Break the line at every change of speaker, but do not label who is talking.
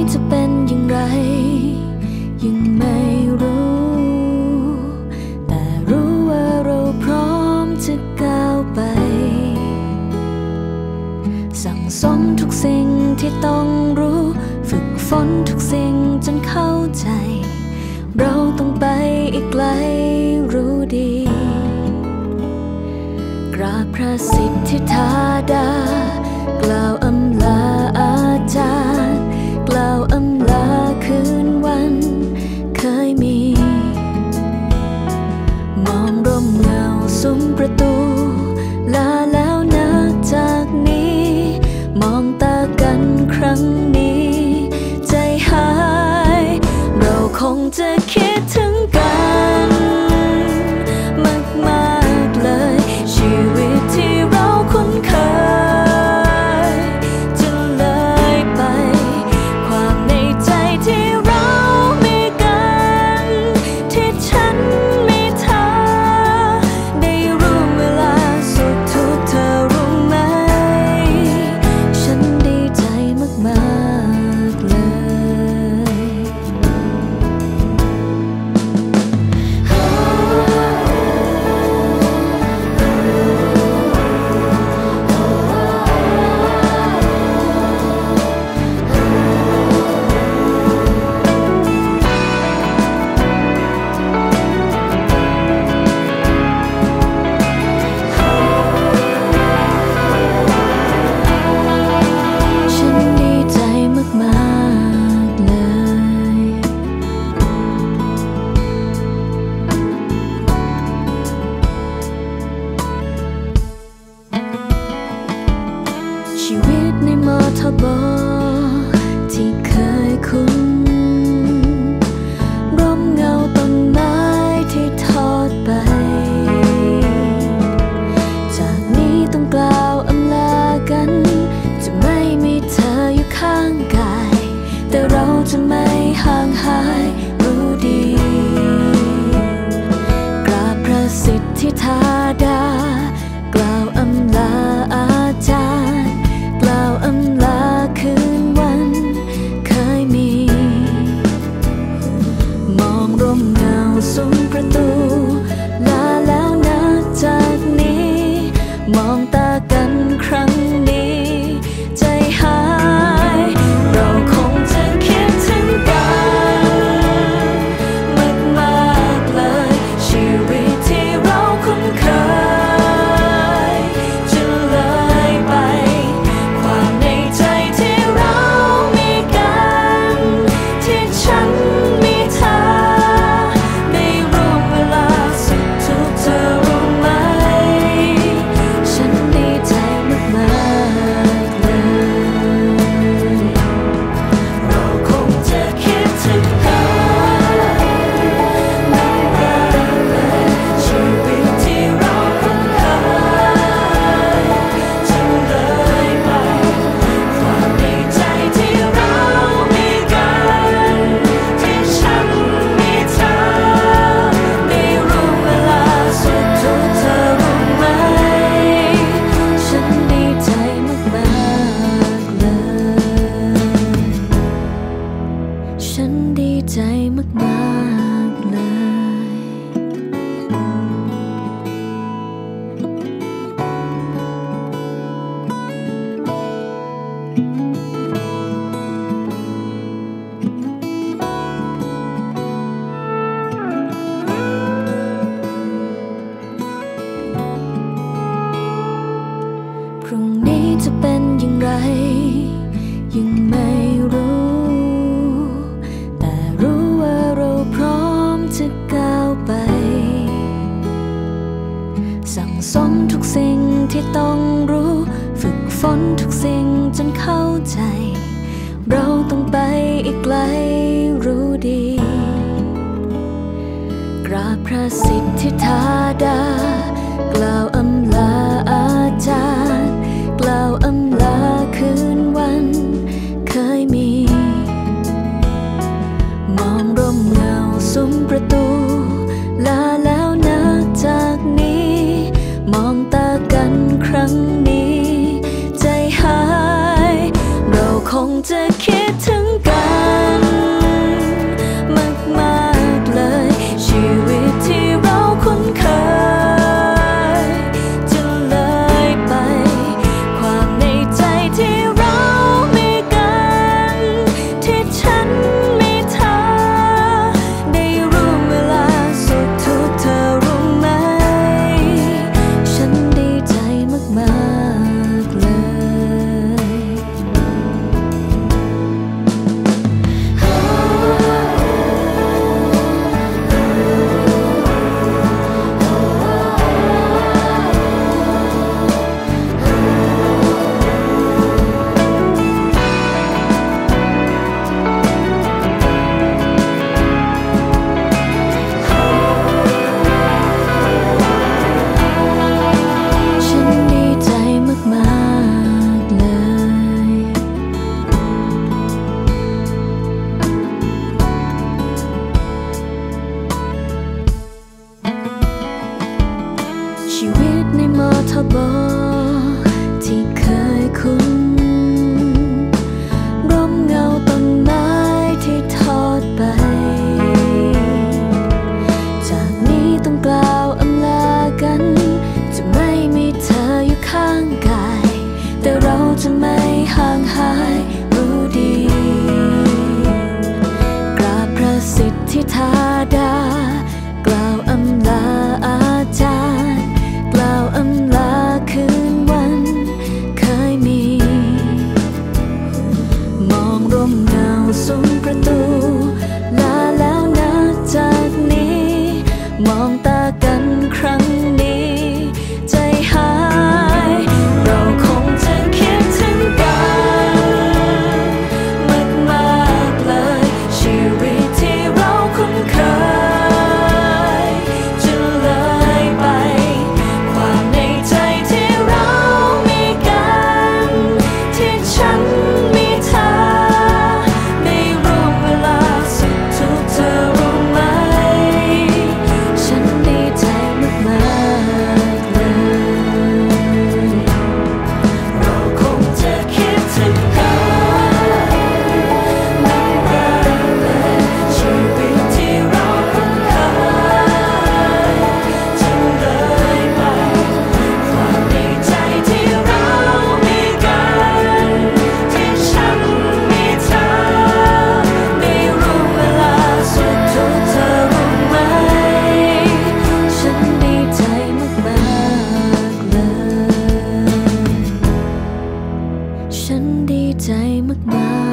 จะเป็นอย่างไรยังไม่รู้แต่รู้ว่าเราพร้อมจะก้าวไปสั่งสมทุกสิ่งที่ต้องรู้ฝึกฝนทุกสิ่งจนเข้าใจเราต้องไปอีกไกลรู้ดีกราบพระสิทธิธาดากล่าวอำลาอาจารย์กล่าวอำลาคืนวันเคยมีมองร่มเงาซุ้มประตูลาแล้วนะจากนี้มองตากันครั้งนี้ใจหายเราคงจะคิดถึงกันมากๆเลยชีวิตที่เราคุ้นเคยจะเลยไปความในใจที่เรามีกันที่ฉันมีเธอได้รู้เวลาสุขทุกข์เธอรู้ไหมฉันดีใจมากๆเลยชีวิตในมทบที่เคยคุ้นร่มเงาต้นไม้ที่ทอดไปจากนี้ต้องกล่าวอำลากันจะไม่มีเธออยู่ข้างกายแต่เราจะไม่ห่างหายรู้ดีกราบพระสิทธิธาดากล่าวอำลาอาจารย์กล่าวอำลาคืนวันเคยมีมองร่มเงาซุ้มประตูลาแล้วนะจากนี้มองตากันครั้งนี้ใจหายเราคงจะคิดถึงกันมากๆเลยชีวิตที่เราคุ้นเคยจะเลยไปความในใจที่เรามีกันที่ฉันมีเธอได้รู้เวลาสุขทุกข์เธอรู้ไหมฉันดีใจมากๆเลยเราคงจะคิดถึงกันมากๆเลยชีวิตที่เราคุ้นเคยจะเลยไปความในใจที่เรามีกันที่ฉันมีเธอได้รู้เวลาสุขทุกข์เธอรู้ไหมฉันดีใจมากๆเลยฉันดีใจมากๆเลยพรุ่งนี้จะเป็นอย่างไรยังไม่รู้แต่รู้ว่าเราพร้อมจะก้าวไปสั่งสมทุกสิ่งที่ต้องรู้ฝึกฝนทุกสิ่งจนเข้าใจเราต้องไปอีกไกลรู้ดีกราบพระสิทธิธาดากล่าวอำลาอาจารย์กล่าวอำลาคืนวันเคยมีมองร่มเงาซุ้มประตูลาแล้วนะจากนี้มองตากันครั้งนี้ใจหายเราคงจะคิดถึงกันจะไม่ห่างหายรู้ดีกราบพระสิทธิธาดากล่าวอำลาอาจารย์กล่าวอำลาคืนวันเคยมีมองร่มเงาซุ้มประตูลาแล้วนะจากนี้มองตากันครั้งนี้ใจหายเราคงจะคิดถึงกันมากๆเลยชีวิตที่เราคุ้นเคยจะเลยไปความในใจที่เรามีกันที่ฉันมีเธอในร่วงเวลาสุขทุกข์เธอรู้ไหมฉันดีใจมากๆเลยเราคงจะคิดถึงกันมากๆเลยชีวิตที่เราคุ้นเคยจะเลยไปความในใจที่เรามีกันที่ฉันมีเธอในร่วงเวลาสุขทุกข์เธอรู้ไหมฉันดีใจมากๆเลยฉันดีใจมากๆ